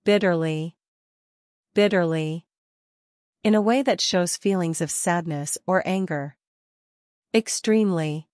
Bitterly. Bitterly. In a way that shows feelings of sadness or anger. Extremely.